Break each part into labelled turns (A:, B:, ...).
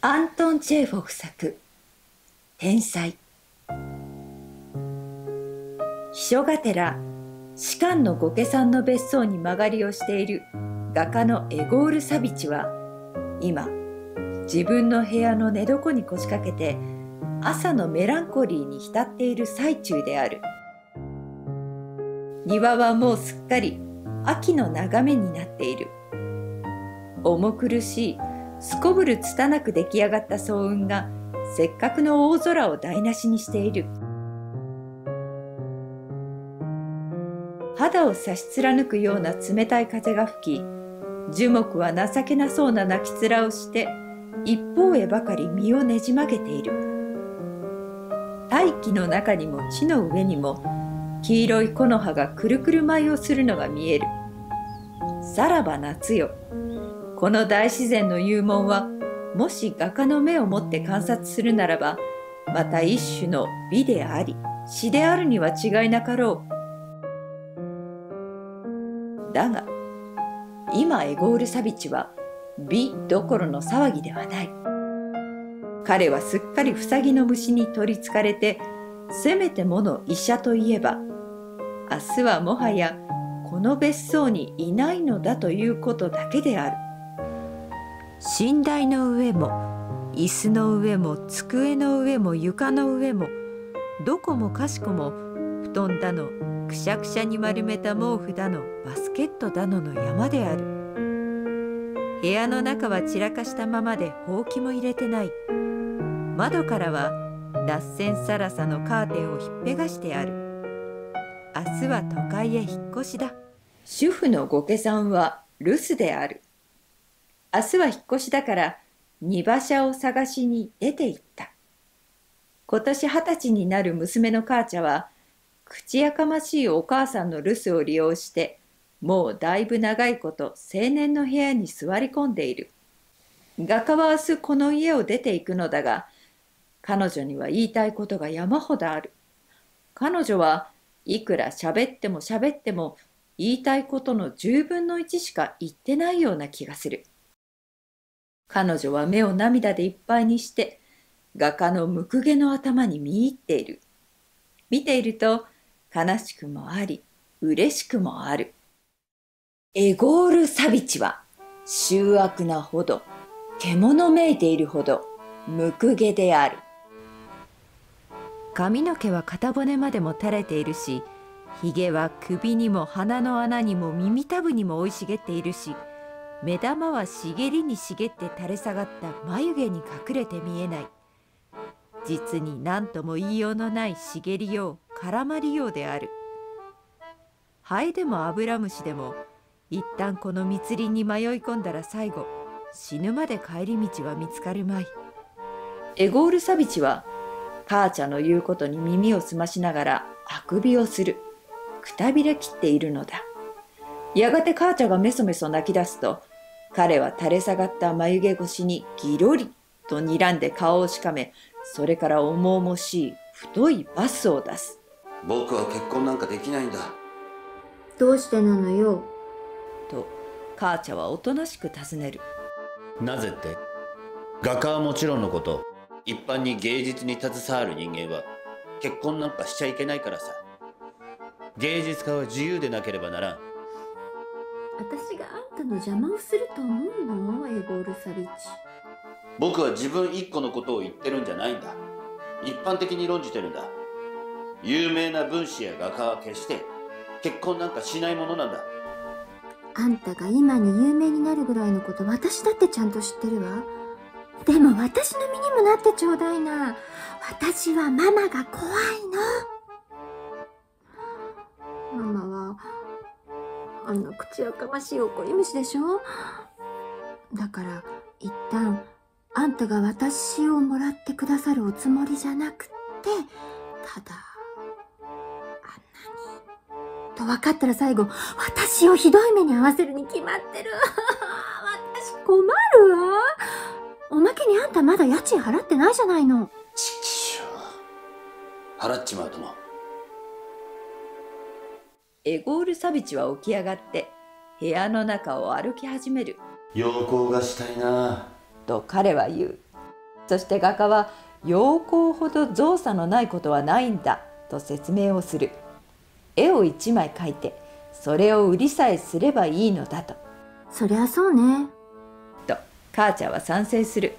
A: アントン・チェーフォフ作「天才」。秘書がてら士官の御家さんの別荘に間借りをしている画家のエゴール・サビチは今自分の部屋の寝床に腰掛けて朝のメランコリーに浸っている最中である。庭はもうすっかり秋の眺めになっている。重苦しいすこぶる拙く出来上がった早雲がせっかくの大空を台無しにしている。肌を差し貫くような冷たい風が吹き、樹木は情けなそうな泣き面をして一方へばかり身をねじ曲げている。大気の中にも地の上にも黄色い木の葉がくるくる舞いをするのが見える。さらば夏よ、この大自然の幽門はもし画家の目を持って観察するならばまた一種の美であり詩であるには違いなかろう。だが今エゴール・サビチは美どころの騒ぎではない。彼はすっかりふさぎの虫に取りつかれて、せめてもの医者といえば明日はもはやこの別荘にいないのだということだけである。寝台の上も椅子の上も机の上も床の上もどこもかしこも布団だのくしゃくしゃに丸めた毛布だのバスケットだのの山である。部屋の中は散らかしたままでほうきも入れてない。窓からは脱線さらさのカーテンをひっぺがしてある。明日は都会へ引っ越しだ。主婦の御家さんは留守である。明日は引っ越しだから荷馬車を探しに出て行った。今年20歳になる娘の母ちゃんは口やかましいお母さんの留守を利用してもうだいぶ長いこと青年の部屋に座り込んでいる。画家は明日この家を出て行くのだが彼女には言いたいことが山ほどある。彼女はいくら喋っても喋っても言いたいことの10分の1しか言ってないような気がする。彼女は目を涙でいっぱいにして画家のむくげの頭に見入っている。見ていると悲しくもあり嬉しくもある。エゴール・サビチは醜悪なほど獣めいているほどむくげである。髪の毛は肩骨までも垂れているし、ひげは首にも鼻の穴にも耳たぶにも生い茂っているし、目玉は茂りに茂って垂れ下がった眉毛に隠れて見えない。実に何とも言いようのない茂りよう絡まりようである。ハエでもアブラムシでも一旦この密林に迷い込んだら最後死ぬまで帰り道は見つかるまい。エゴール・サビチは母ちゃんの言うことに耳を澄ましながらあくびをする。くたびれきっているのだ。やがて母ちゃんがメソメソ泣き出すと彼は垂れ下がった眉毛越しにギロリと睨んで顔をしかめ、それから重々しい太いバスを出す。
B: 僕は結婚なんかできないんだ。
C: どうしてなのよ。
A: と母ちゃんはおとなしく尋ねる。
B: なぜって、画家はもちろんのこと、一般に芸術に携わる人間は結婚なんかしちゃいけないからさ。芸術家は自由でなければならん。
C: 私があんたの邪魔をすると思うの、エゴール・サビチ。
B: 僕は自分一個のことを言ってるんじゃないんだ。一般的に論じてるんだ。有名な文士や画家は決して結婚なんかしないものなんだ。
C: あんたが今に有名になるぐらいのこと私だってちゃんと知ってるわ。でも私の身にもなってちょうだいな。私はママが怖いの。ママはあんな口やかましい怒り虫でしょ。だから一旦あんたが私をもらってくださるおつもりじゃなくて、ただあんなにと分かったら最後私をひどい目に遭わせるに決まってる。私困るわ。おまけにあんたまだ家賃払ってないじゃないの。
B: ちきしょう。払っちまうとも。
A: エゴール・サビチは起き上がって部屋の中を歩き始める。
B: 陽光がしたいな。
A: と彼は言う。 そして画家は陽光ほど造作のないことはないんだと説明をする。絵を一枚描いてそれを売りさえすればいいのだと。
C: そりゃそうね。
A: と母ちゃんは賛成する。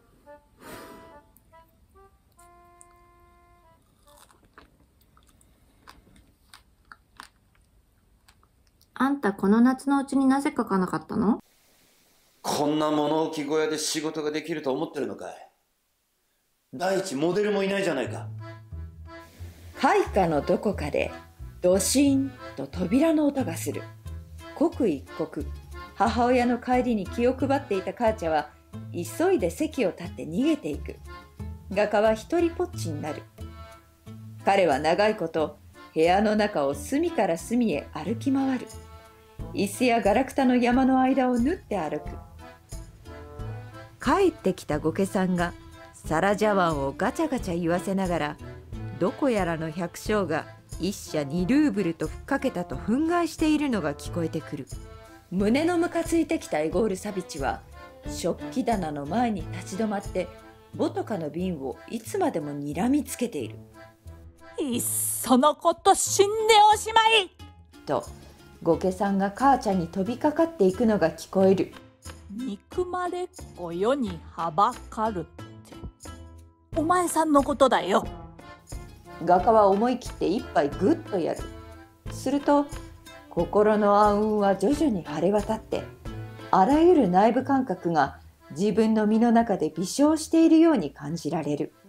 C: あんたこの夏のうちになぜ描かなかったの？
B: こんな物置小屋で仕事ができると思ってるのかい。第一モデルもいないじゃないか。
A: 開花のどこかでドシーンと扉の音がする。刻一刻母親の帰りに気を配っていた母ちゃんは急いで席を立って逃げていく。画家は一人ぽっちになる。彼は長いこと部屋の中を隅から隅へ歩き回る。椅子やガラクタの山の間を縫って歩く。帰ってきた御家さんが皿茶碗をガチャガチャ言わせながら、どこやらの百姓が一社2ルーブルとふっかけたと憤慨しているのが聞こえてくる。胸のムカついてきたエゴール・サビチは食器棚の前に立ち止まってボトカの瓶をいつまでも睨みつけている。
D: いっそのこと死んでおしまい
A: と御家さんが母ちゃんに飛びかかっていくのが聞こえる。
D: 憎まれっ子世にはばかるってお前さんのことだよ。
A: 画家は思い切って一杯グッとやる。すると心の暗雲は徐々に晴れ渡って、あらゆる内部感覚が自分の身の中で微笑しているように感じられる。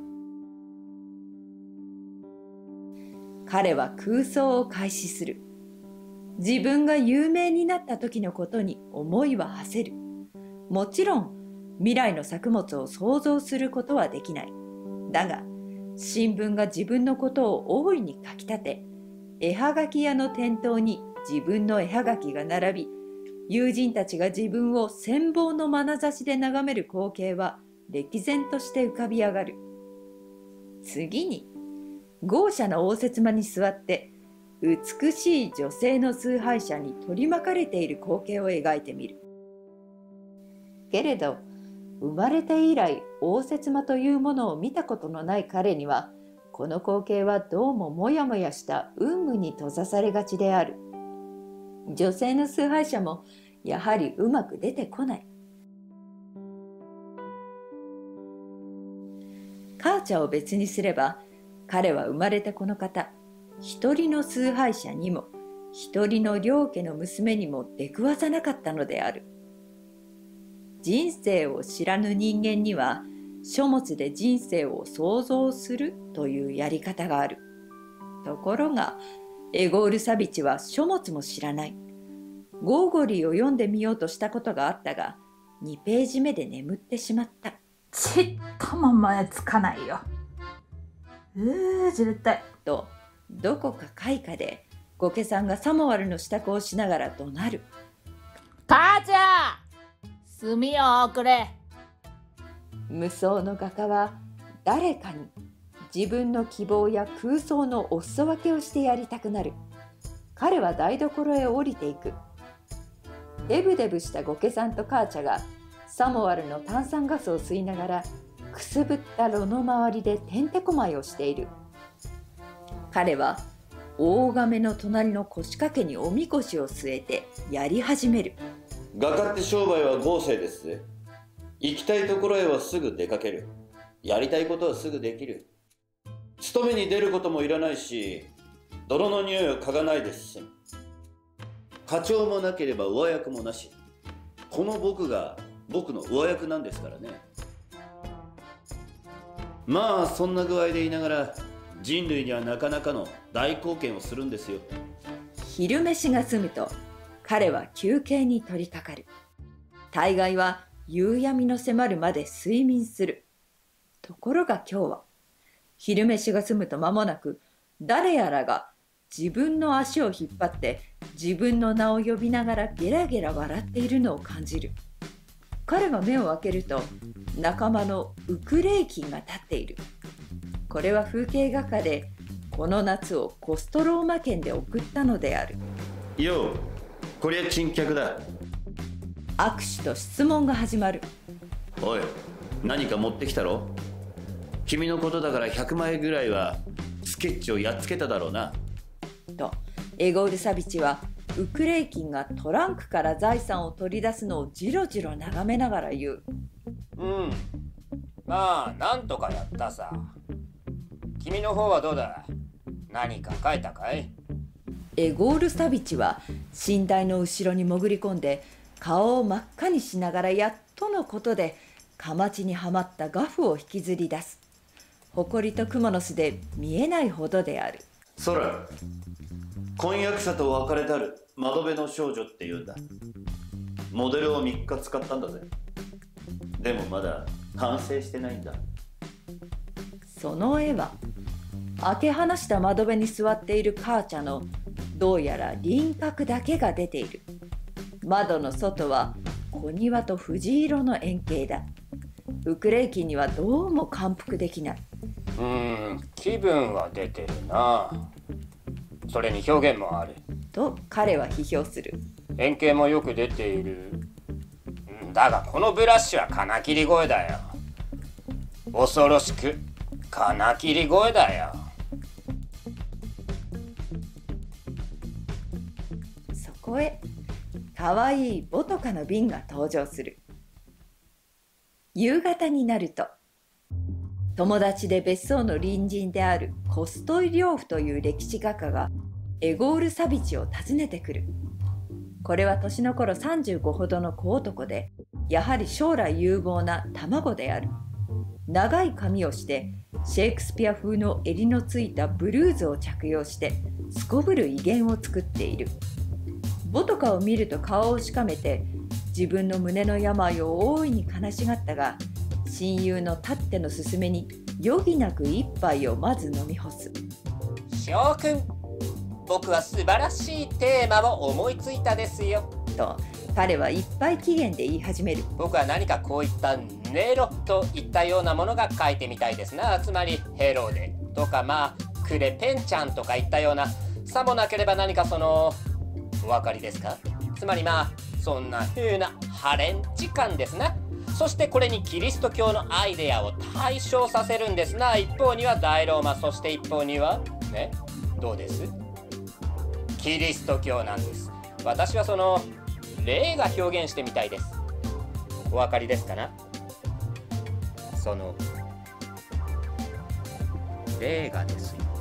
A: 彼は空想を開始する。自分が有名になった時のことに思いは馳せる。もちろん未来の作物を想像することはできない。だが新聞が自分のことを大いに書き立て、絵はがき屋の店頭に自分の絵はがきが並び、友人たちが自分を羨望の眼差しで眺める光景は歴然として浮かび上がる。次に豪奢な応接間に座って美しい女性の崇拝者に取り巻かれている光景を描いてみる。けれど生まれて以来応接間というものを見たことのない彼には、この光景はどうももやもやした雲霧に閉ざされがちである。女性の崇拝者もやはりうまく出てこない。母ちゃんを別にすれば、彼は生まれてこの方一人の崇拝者にも一人の両家の娘にも出くわさなかったのである。人生を知らぬ人間には書物で人生を想像するというやり方がある。ところがエゴール・サビチは書物も知らない。ゴーゴリーを読んでみようとしたことがあったが、2ページ目で眠ってしまった。
D: ちっとも燃えつかないよ。絶対
A: とどこか開花で御家さんがサモワルの支度をしながら怒鳴る。
D: 母ちゃん、炭をくれ。
A: 無双の画家は誰かに自分の希望や空想のお裾分けをしてやりたくなる。彼は台所へ降りていく。デブデブした御家さんと母ちゃんがサモワルの炭酸ガスを吸いながらくすぶった炉の周りでてんてこまいをしている。彼は大亀の隣の腰掛けにおみこしを据えてやり始める。
B: 画家って商売は豪勢ですぜ。行きたいところへはすぐ出かける。やりたいことはすぐできる。勤めに出ることもいらないし、泥の匂いを嗅がないですし、課長もなければ上役もなし。この僕が僕の上役なんですからね。まあそんな具合でいながら人類にはなかなかの大貢献をするんですよ。
A: 昼飯が済むと彼は休憩に取り掛かる。大概は夕闇の迫るまで睡眠する。ところが今日は昼飯が済むと間もなく誰やらが自分の足を引っ張って自分の名を呼びながらゲラゲラ笑っているのを感じる。彼が目を開けると仲間のウクレイキンが立っている。これは風景画家でこの夏をコストローマ県で送ったのである。
B: よう、こりゃ珍客だ。
A: 握手と質問が始まる。
B: おい、 何か持ってきたろ？君のことだから100枚ぐらいはスケッチをやっつけただろうな。
A: とエゴール・サビチはウクレイキンがトランクから財産を取り出すのをじろじろ眺めながら言う。
E: まあなんとかやったさ。君の方はどうだ？何か書いたかい？
A: エゴール・サビチは寝台の後ろに潜り込んで顔を真っ赤にしながらやっとのことでかまちにはまったガフを引きずり出す。埃とクモの巣で見えないほどである。
B: そら、婚約者と別れたる窓辺の少女って言うんだ。モデルを3日使ったんだぜ。でもまだ完成してないんだ。
A: その絵は開け放した窓辺に座っている母ちゃんのどうやら輪郭だけが出ている。窓の外は小庭と藤色の円形だ。ウクレイキンにはどうも感服できない。
E: 気分は出てるな。それに表現もある
A: と彼は批評する。
E: 円形もよく出ている。だがこのブラッシュは金切り声だよ。恐ろしく金切り声だよ。
A: そこへかわいいボトカの瓶が登場する。夕方になると友達で別荘の隣人であるコストイリョーフという歴史画家がエゴール・サビチを訪ねてくる。これは年の頃35ほどの小男で、やはり将来有望な卵である。長い髪をしてシェイクスピア風の襟のついたブルーズを着用してすこぶる威厳を作っている。ボトカを見ると顔をしかめて自分の胸の病を大いに悲しがったが、親友のたっての勧めに余儀なく一杯をまず飲み干す。
E: 翔くん、僕は素晴らしいテーマを思いついたですよ。
A: と彼は一杯期限で言い始める。
E: 僕は何かこういったネロといったようなものが書いてみたいですな。つまりヘロデとかクレペンちゃんとかいったような、さもなければ何かお分かりですか？つまりそんな風なハレンチ感ですな。そしてこれにキリスト教のアイデアを対象させるんですな。一方には大ローマ、そして一方にはね、どうです？キリスト教なんです。私は霊が表現してみたいです。お分かりですかな？霊がですよ。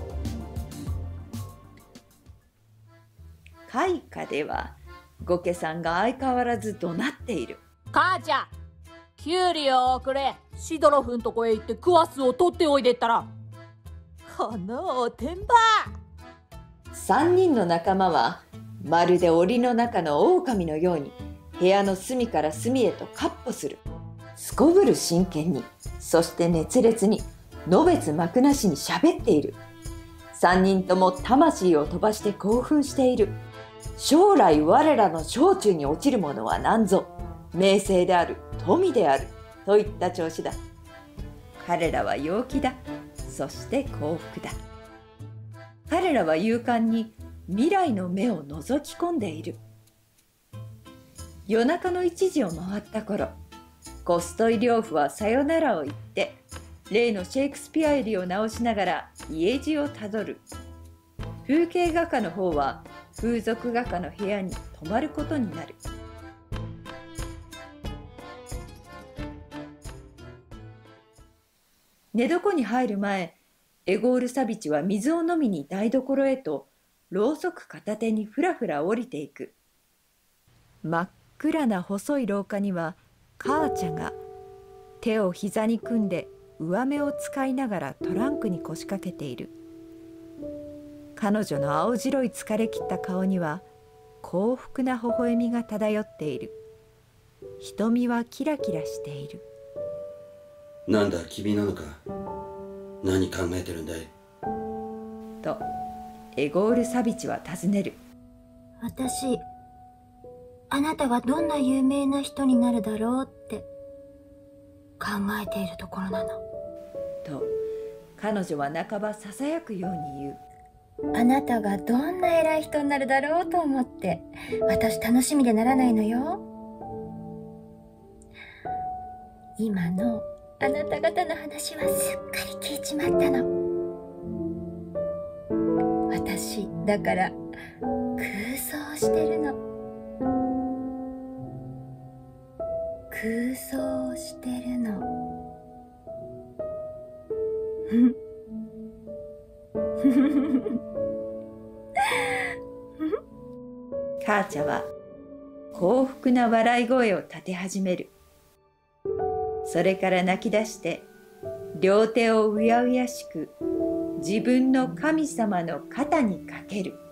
A: 開花ではゴケさんが相変わらず怒鳴っている。
D: 母ちゃん、キュウリを送れ。シドロフんとこへ行ってクワスを取っておいでったら。このおてんば。
A: 3人の仲間はまるで檻の中の狼のように部屋の隅から隅へと闊歩する。すこぶる真剣に、そして熱烈に、のべつ幕なしに喋っている。3人とも魂を飛ばして興奮している。将来我らの小中に落ちるものは何ぞ、名声である、富である、といった調子だ。彼らは陽気だ。そして幸福だ。彼らは勇敢に未来の目を覗き込んでいる。夜中の1時を回った頃、コストイリョーフはさよならを言って、例のシェイクスピア襟を直しながら家路をたどる。風景画家の方は風俗画家の部屋に泊まることになる。寝床に入る前、エゴール・サビチは水を飲みに台所へとろうそく片手にふらふら降りていく。真っ暗な細い廊下には母ちゃんが手を膝に組んで上目を使いながらトランクに腰掛けている。彼女の青白い疲れ切った顔には幸福な微笑みが漂っている。瞳はキラキラしている。
F: なんだ君なのか。何考えてるんだい？
A: とエゴール・サビチは尋ねる。
C: 私、あなたがどんな有名な人になるだろうって考えているところなの。
A: と彼女は半ばささやくように言う。
C: あなたがどんな偉い人になるだろうと思って私楽しみでならないのよ。今のあなた方の話はすっかり聞いちまったの。私だから空想してるの。空想してるの。
A: 母ちゃんは幸福な笑い声を立て始める。それから泣き出して両手をうやうやしく自分の神様の肩にかける。